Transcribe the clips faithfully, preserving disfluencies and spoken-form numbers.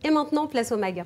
Et maintenant, place au mag.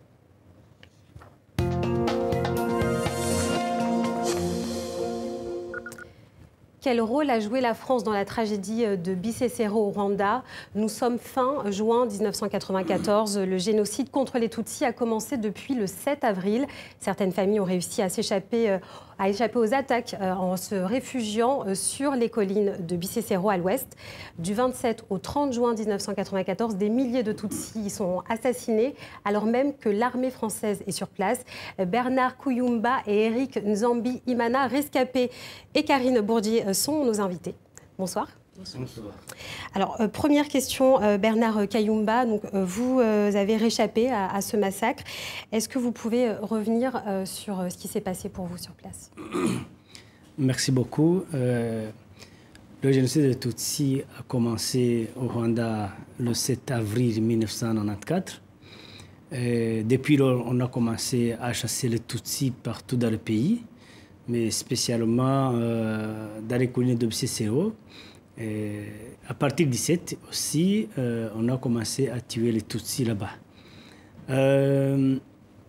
Quel rôle a joué la France dans la tragédie de Bisesero au Rwanda? Nous sommes fin juin mille neuf cent quatre-vingt-quatorze. Le génocide contre les Tutsis a commencé depuis le sept avril. Certaines familles ont réussi à s'échapper, à échapper aux attaques en se réfugiant sur les collines de Bisesero à l'ouest. Du vingt-sept au trente juin mille neuf cent quatre-vingt-quatorze, des milliers de Tutsis y sont assassinés alors même que l'armée française est sur place. Bernard Kuyumba et Eric Nzambi-Imana, rescapés, et Karine Bourdier sont nos invités. Bonsoir. Bonsoir. Alors, euh, première question, euh, Bernard Kayumba, donc, euh, vous euh, avez réchappé à, à ce massacre. Est-ce que vous pouvez revenir euh, sur euh, ce qui s'est passé pour vous sur place? Merci beaucoup. Euh, le génocide des Tutsis a commencé au Rwanda le sept avril mille neuf cent quatre-vingt-quatorze. Et depuis lors, on a commencé à chasser les Tutsis partout dans le pays, mais spécialement euh, dans les collines de Bisesero. À partir du dix-sept aussi, euh, on a commencé à tuer les Tutsis là-bas. Euh,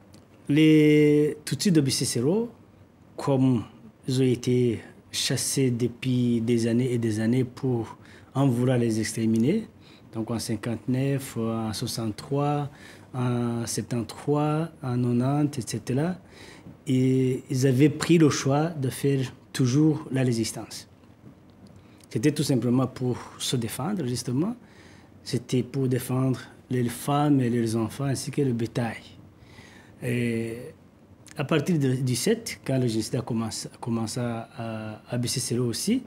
les Tutsis de Bisesero, comme ils ont été chassés depuis des années et des années pour en vouloir les exterminer, donc en cinquante-neuf, en soixante-trois, en soixante-treize, en quatre-vingt-dix, et cetera, et ils avaient pris le choix de faire toujours la résistance. C'était tout simplement pour se défendre, justement. C'était pour défendre les femmes et les enfants ainsi que le bétail. Et à partir du dix-sept, quand le génocide a commencé, a commencé à, à Bisesero aussi,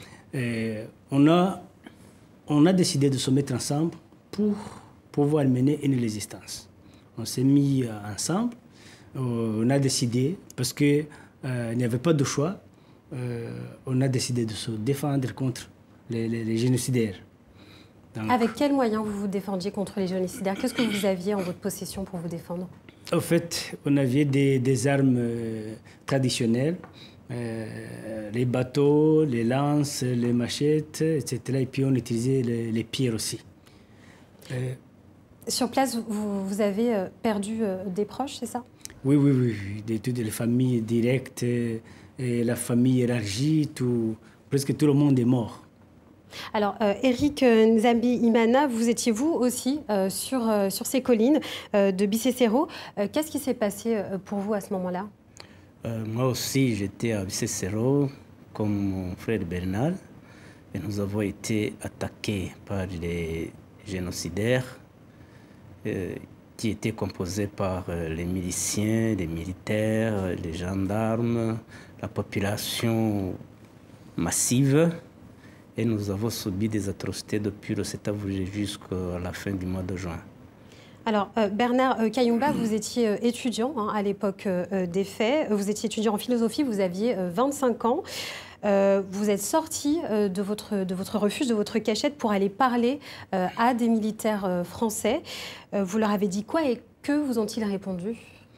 on a, on a décidé de se mettre ensemble pour pouvoir mener une résistance. On s'est mis ensemble. On a décidé, parce qu'il euh, n'y avait pas de choix, euh, on a décidé de se défendre contre les, les, les génocidaires. Donc, avec quels moyens vous vous défendiez contre les génocidaires? Qu'est-ce que vous aviez en votre possession pour vous défendre? En fait, on avait des, des armes euh, traditionnelles, euh, les bateaux, les lances, les machettes, et cetera. Et puis on utilisait les, les pierres aussi. Euh, Sur place, vous, vous avez perdu des proches, c'est ça? Oui, oui, oui, de toutes les familles directes, et la famille élargie, tout, presque tout le monde est mort. Alors, euh, Eric Nzambi-Imana, vous étiez vous aussi euh, sur, euh, sur ces collines euh, de Bisesero. Euh, Qu'est-ce qui s'est passé euh, pour vous à ce moment-là? euh, Moi aussi, j'étais à Bisesero, comme mon frère Bernard, et nous avons été attaqués par les génocidaires, euh, qui étaient composés par les miliciens, les militaires, les gendarmes, la population massive. Et nous avons subi des atrocités depuis le sept avril jusqu'à la fin du mois de juin. Alors, euh, Bernard euh, Kayumba, vous étiez euh, étudiant hein, à l'époque euh, des faits. Vous étiez étudiant en philosophie, vous aviez euh, vingt-cinq ans. Euh, vous êtes sorti euh, de, votre, de votre refuge, de votre cachette pour aller parler euh, à des militaires euh, français. Euh, vous leur avez dit quoi et que vous ont-ils répondu?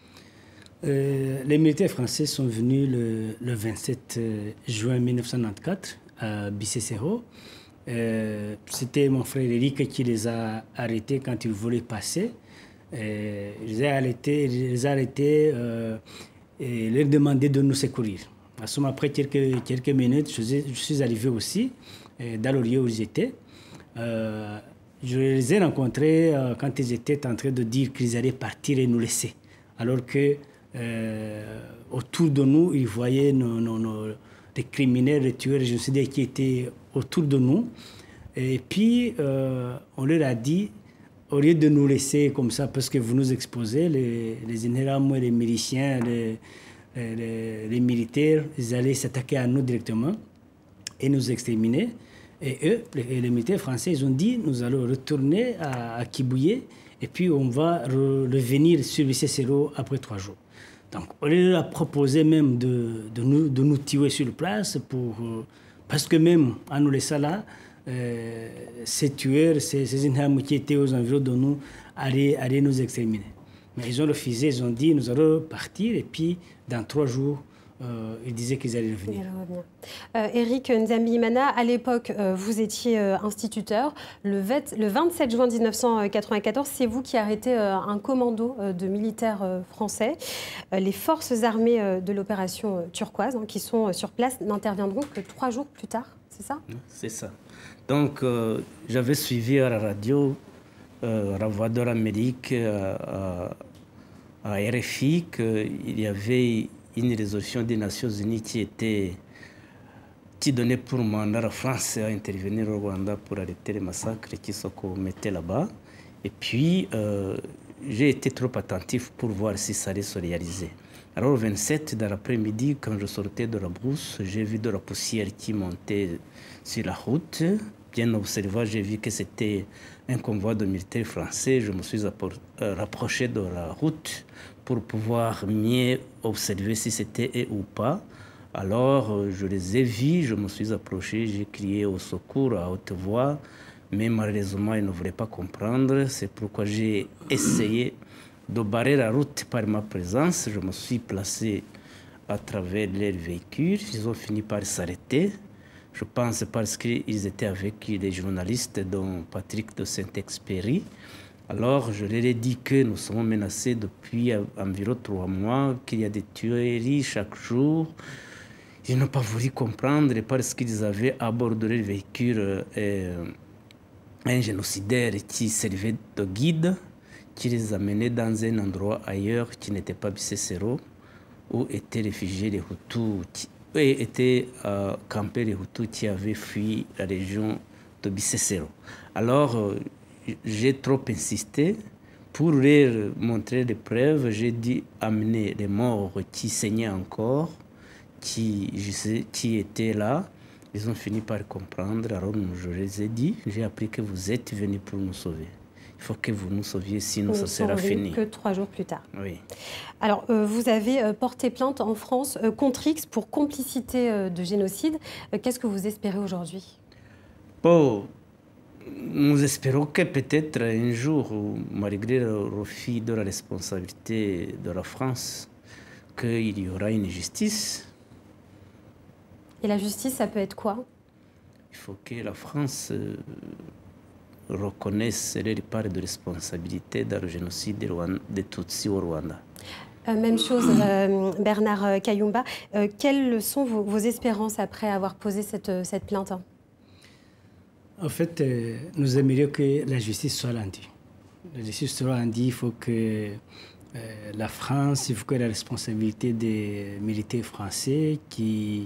euh, Les militaires français sont venus le, le vingt-sept juin mille neuf cent quatre-vingt-quatorze à Bisesero. Euh, C'était mon frère Eric qui les a arrêtés quand ils voulaient passer. Euh, ils les a arrêtés, les a arrêtés euh, et leur demandé de nous secourir. Après quelques, quelques minutes, je, je suis arrivé aussi euh, dans le lieu où ils étaient. Euh, je les ai rencontrés euh, quand ils étaient en train de dire qu'ils allaient partir et nous laisser. Alors que euh, autour de nous, ils voyaient nos, nos, nos, les criminels, les tueurs, les génocidaires qui étaient autour de nous. Et puis, euh, on leur a dit, au lieu de nous laisser comme ça, parce que vous nous exposez, les, les généraux, les miliciens, les, les, les militaires, ils allaient s'attaquer à nous directement et nous exterminer. Et eux, les, les militaires français, ils ont dit, nous allons retourner à, à Kibuye et puis on va re, revenir sur Bisesero après trois jours. Donc, on leur a proposé même de, de, nous, de nous tuer sur place, pour, parce que même en nous laissant là, euh, ces tueurs, ces, ces inhames qui étaient aux environs de nous, allaient, allaient nous exterminer. Mais ils ont refusé, ils ont dit, nous allons partir et puis dans trois jours, euh, ils disaient qu'ils allaient revenir. Euh, Éric Nzambi-Imana, à l'époque, euh, vous étiez euh, instituteur. Le, le vingt-sept juin mille neuf cent quatre-vingt-quatorze, c'est vous qui arrêtez euh, un commando euh, de militaires euh, français. Euh, les forces armées euh, de l'opération euh, Turquoise, hein, qui sont euh, sur place, n'interviendront que trois jours plus tard, c'est ça? C'est ça. Donc, euh, j'avais suivi à la radio, euh, à la Voix de l'Amérique, à, à, à R F I, qu'il y avait une résolution des Nations Unies qui était qui donnait pour mandat à la France à intervenir au Rwanda pour arrêter les massacres qui se commettaient là-bas. Et puis, euh, j'ai été trop attentif pour voir si ça allait se réaliser. Alors, le vingt-sept, dans l'après-midi, quand je sortais de la brousse, j'ai vu de la poussière qui montait sur la route. Bien observant, j'ai vu que c'était un convoi de militaires français. Je me suis rapproché de la route pour pouvoir mieux observer si c'était eux ou pas. Alors, je les ai vus, je me suis approché, j'ai crié au secours à haute voix, mais malheureusement, ils ne voulaient pas comprendre. C'est pourquoi j'ai essayé de barrer la route par ma présence. Je me suis placé à travers leurs véhicules. Ils ont fini par s'arrêter. Je pense parce qu'ils étaient avec des journalistes, dont Patrick de Saint-Exupéry. Alors, je leur ai dit que nous sommes menacés depuis environ trois mois, qu'il y a des tueries chaque jour. Ils n'ont pas voulu comprendre parce qu'ils avaient à bord de leur véhicule euh, un génocidaire qui servait de guide, qui les amenait dans un endroit ailleurs qui n'était pas Bisesero, où étaient réfugiés les Hutus, qui, et étaient euh, campés les Hutus qui avaient fui la région de Bisesero. Alors, euh, j'ai trop insisté pour leur montrer les preuves. J'ai dit amener les morts qui saignaient encore, qui, je sais, qui étaient là. Ils ont fini par comprendre. Alors je les ai dit, j'ai appris que vous êtes venus pour nous sauver. Il faut que vous nous sauviez, sinon ça sera fini. Que trois jours plus tard. Oui. Alors, euh, vous avez euh, porté plainte en France euh, contre X pour complicité euh, de génocide. Euh, Qu'est-ce que vous espérez aujourd'hui? Bon, nous espérons que peut-être un jour, malgré le refus de la responsabilité de la France, qu'il y aura une justice. Et la justice, ça peut être quoi? Il faut que la France euh, reconnaisse les parts de responsabilité dans le génocide des Tutsis au Rwanda. Euh, même chose, euh, Bernard Kayumba. Euh, quelles sont vos, vos espérances après avoir posé cette, cette plainte? En fait, euh, nous aimerions que la justice soit rendue. La justice soit rendue, il faut que euh, la France, il faut que la responsabilité des militaires français qui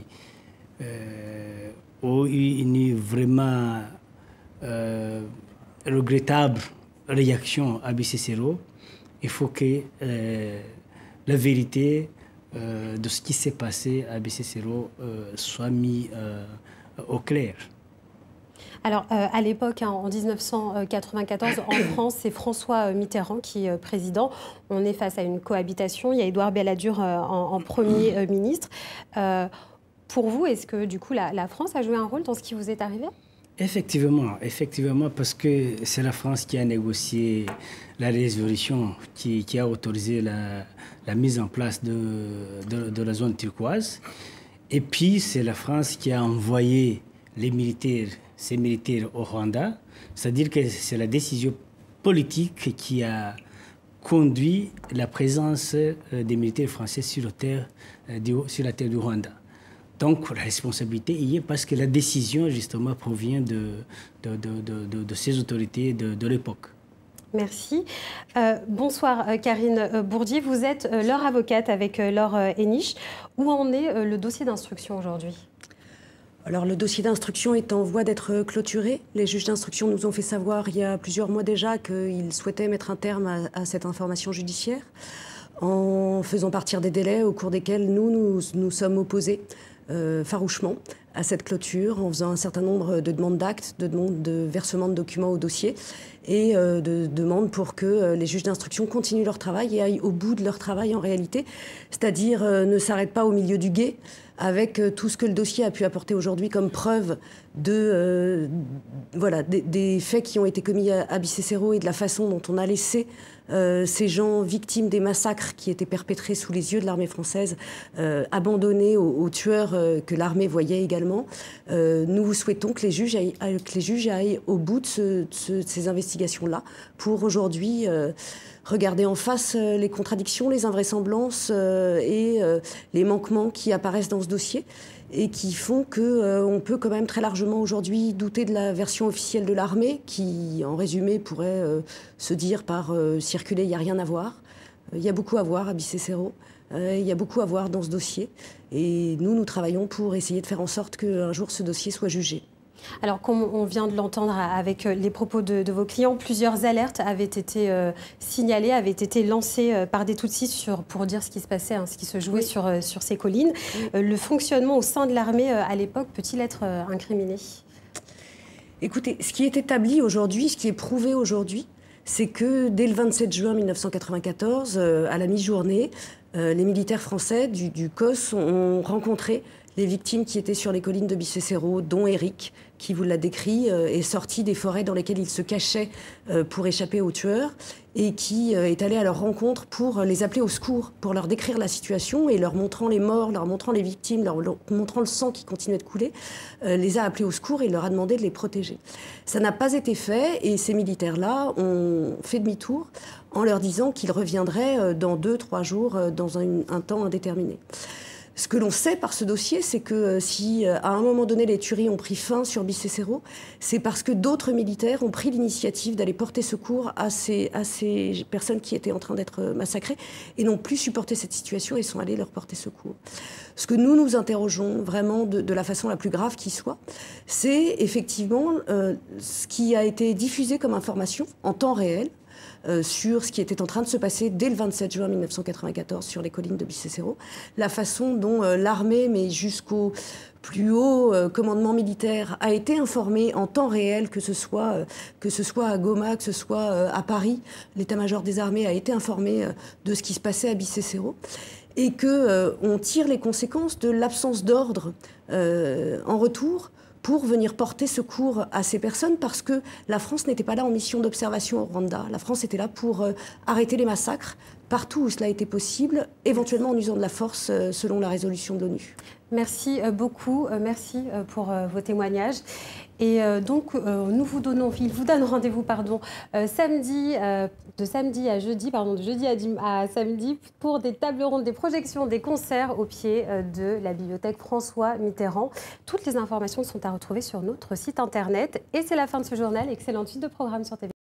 euh, ont eu une vraiment euh, regrettable réaction à Bisesero, il faut que euh, la vérité euh, de ce qui s'est passé à Bisesero euh, soit mise euh, au clair. Alors, euh, à l'époque, hein, en mille neuf cent quatre-vingt-quatorze, en France, c'est François Mitterrand qui est président. On est face à une cohabitation. Il y a Édouard Balladur euh, en, en premier euh, ministre. Euh, pour vous, est-ce que, du coup, la, la France a joué un rôle dans ce qui vous est arrivé? Effectivement, effectivement, parce que c'est la France qui a négocié la résolution qui, qui a autorisé la, la mise en place de, de, de la zone turquoise. Et puis, c'est la France qui a envoyé les militaires, ces militaires au Rwanda. C'est-à-dire que c'est la décision politique qui a conduit la présence des militaires français sur, le terre, sur la terre du Rwanda. Donc la responsabilité y est parce que la décision, justement, provient de, de, de, de, de, de ces autorités de, de l'époque. Merci. Euh, bonsoir euh, Karine Bourdier, vous êtes euh, leur avocate avec euh, Laure euh, Héniche. Où en est euh, le dossier d'instruction aujourd'hui? Alors, le dossier d'instruction est en voie d'être clôturé. Les juges d'instruction nous ont fait savoir il y a plusieurs mois déjà qu'ils souhaitaient mettre un terme à, à cette information judiciaire en faisant partir des délais au cours desquels nous nous, nous sommes opposés euh, farouchement à cette clôture, en faisant un certain nombre de demandes d'actes, de demandes de versement de documents au dossier. et euh, de, demande pour que euh, les juges d'instruction continuent leur travail et aillent au bout de leur travail en réalité, c'est-à-dire euh, ne s'arrêtent pas au milieu du gué avec euh, tout ce que le dossier a pu apporter aujourd'hui comme preuve de, euh, voilà, des, des faits qui ont été commis à, à Bicécéro et de la façon dont on a laissé euh, ces gens victimes des massacres qui étaient perpétrés sous les yeux de l'armée française, euh, abandonnés aux, aux tueurs euh, que l'armée voyait également. Euh, nous souhaitons que les juges aillent, que les juges aillent au bout de, ce, de, ce, de ces investigations-là pour aujourd'hui euh, regarder en face euh, les contradictions, les invraisemblances euh, et euh, les manquements qui apparaissent dans ce dossier et qui font qu'on euh, peut quand même très largement aujourd'hui douter de la version officielle de l'armée qui, en résumé, pourrait euh, se dire par euh, circuler, il n'y a rien à voir. Il y a beaucoup à voir à Bicécéro, euh, il y a beaucoup à voir dans ce dossier. Et nous, nous travaillons pour essayer de faire en sorte qu'un jour ce dossier soit jugé. Alors, comme on vient de l'entendre avec les propos de, de vos clients, plusieurs alertes avaient été euh, signalées, avaient été lancées euh, par des Tutsis sur, pour dire ce qui se passait, hein, ce qui se jouait oui. sur, euh, sur ces collines. Oui. Euh, le fonctionnement au sein de l'armée euh, à l'époque peut-il être euh, incriminé? Écoutez, ce qui est établi aujourd'hui, ce qui est prouvé aujourd'hui, c'est que dès le vingt-sept juin mille neuf cent quatre-vingt-quatorze, euh, à la mi-journée, euh, les militaires français du, du C O S ont rencontré les victimes qui étaient sur les collines de Bicécéro, dont Eric, qui vous l'a décrit, euh, est sorti des forêts dans lesquelles il se cachait euh, pour échapper aux tueurs et qui euh, est allé à leur rencontre pour les appeler au secours, pour leur décrire la situation et leur montrant les morts, leur montrant les victimes, leur, leur montrant le sang qui continuait de couler, euh, les a appelés au secours et leur a demandé de les protéger. Ça n'a pas été fait et ces militaires-là ont fait demi-tour en leur disant qu'ils reviendraient euh, dans deux, trois jours, euh, dans un, un temps indéterminé. Ce que l'on sait par ce dossier, c'est que euh, si euh, à un moment donné les tueries ont pris fin sur Bicécéro, c'est parce que d'autres militaires ont pris l'initiative d'aller porter secours à ces, à ces personnes qui étaient en train d'être massacrées et n'ont plus supporté cette situation et sont allés leur porter secours. Ce que nous nous interrogeons vraiment de, de la façon la plus grave qui soit, c'est effectivement euh, ce qui a été diffusé comme information en temps réel, Euh, sur ce qui était en train de se passer dès le vingt-sept juin mille neuf cent quatre-vingt-quatorze sur les collines de Bicécéro, la façon dont euh, l'armée, mais jusqu'au plus haut euh, commandement militaire, a été informée en temps réel, que ce soit, euh, que ce soit à Goma, que ce soit euh, à Paris. L'état-major des armées a été informé euh, de ce qui se passait à Bicécéro et qu'on euh, tire les conséquences de l'absence d'ordre euh, en retour pour venir porter secours à ces personnes, parce que la France n'était pas là en mission d'observation au Rwanda. La France était là pour euh, arrêter les massacres partout où cela était possible, éventuellement en usant de la force euh, selon la résolution de l'ONU. Merci euh, beaucoup, euh, merci euh, pour euh, vos témoignages. Et euh, donc, euh, nous vous donnons, il vous donne rendez-vous, pardon, euh, samedi, euh, de samedi à jeudi, pardon, de jeudi à, à samedi, pour des tables rondes, des projections, des concerts au pied euh, de la bibliothèque François Mitterrand. Toutes les informations sont à retrouver sur notre site internet. Et c'est la fin de ce journal. Excellente suite de programme sur T V.